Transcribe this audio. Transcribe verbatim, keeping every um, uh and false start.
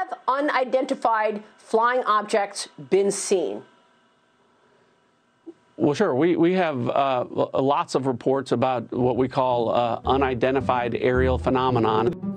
Have unidentified flying objects been seen? Well, sure. We, we have uh, lots of reports about what we call uh, unidentified aerial phenomenon.